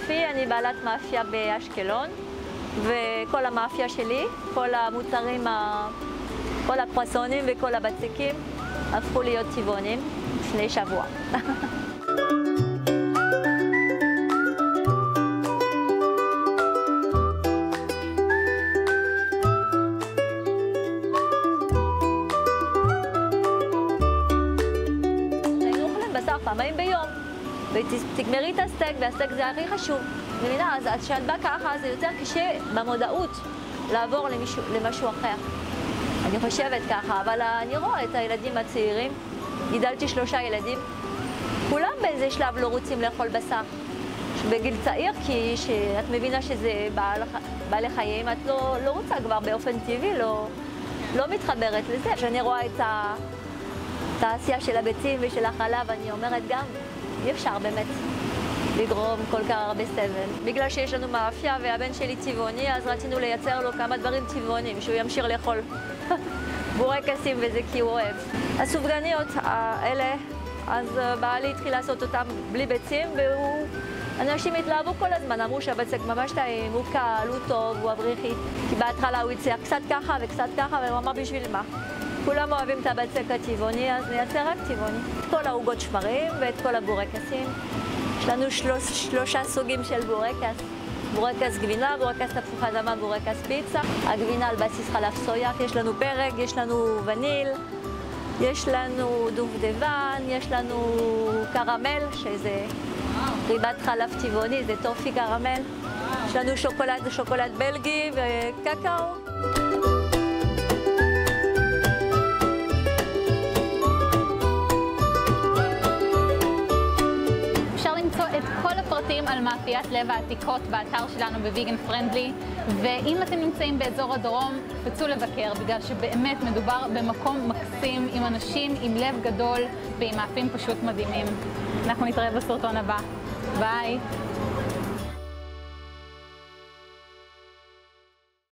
סופי, אני בעלת מאפיה באשקלון, וכל המאפיה שלי, כל המוצרים, כל הקרואסונים וכל הבצקים הפכו להיות טבעונים לפני שבוע. היינו אוכלים בשר פעמיים ביום, ותגמרי את הסטייק, והסטייק זה הכי חשוב. מבינה, אז כשאת באה ככה, זה יותר קשה במודעות לעבור למשהו אחר. אני חושבת ככה, אבל אני רואה את הילדים הצעירים, גידלתי 3 ילדים, כולם באיזה שלב לא רוצים לאכול בשר. בגיל צעיר, כי את מבינה שזה בעלי חיים, את לא רוצה כבר באופן טבעי, לא מתחברת לזה. כשאני רואה את התעשייה של הביצים ושל החלב, אני אומרת גם, אי אפשר באמת לגרום כל כך הרבה סבל. בגלל שיש לנו מאפיה והבן שלי טבעוני, אז רצינו לייצר לו כמה דברים טבעוניים, שהוא ימשיך לאכול בורקסים וזה כי הוא אוהב. הסופגניות האלה, אז בעלי התחיל לעשות אותם בלי ביצים, אנשים התלהבו כל הזמן, אמרו שהבצק ממש טעים, הוא קל, הוא טוב, הוא אבריחי. כי בהתחלה הוא יצא קצת ככה וקצת ככה, והוא אמר בשביל מה? כולם אוהבים את הבצק הטבעוני, אז נייצר רק טבעוני. כל העוגות שמרים ואת כל הבורקסים. יש לנו 3 סוגים של בורקס. בורקס גבינה, בורקס תפוח אדמה, בורקס פיצה. הגבינה על בסיס חלב סויה, יש לנו פרק, יש לנו וניל, יש לנו דובדבן, יש לנו קרמל, שזה ריבת חלב טבעוני, זה טופי קרמל. יש לנו שוקולד בלגי וקקאו. את כל הפרטים על מאפיית לב העתיקות באתר שלנו בוויגן פרנדלי, ואם אתם נמצאים באזור הדרום, תפצו לבקר, בגלל שבאמת מדובר במקום מקסים, עם אנשים עם לב גדול ועם מאפים פשוט מדהימים. אנחנו נתראה בסרטון הבא. ביי!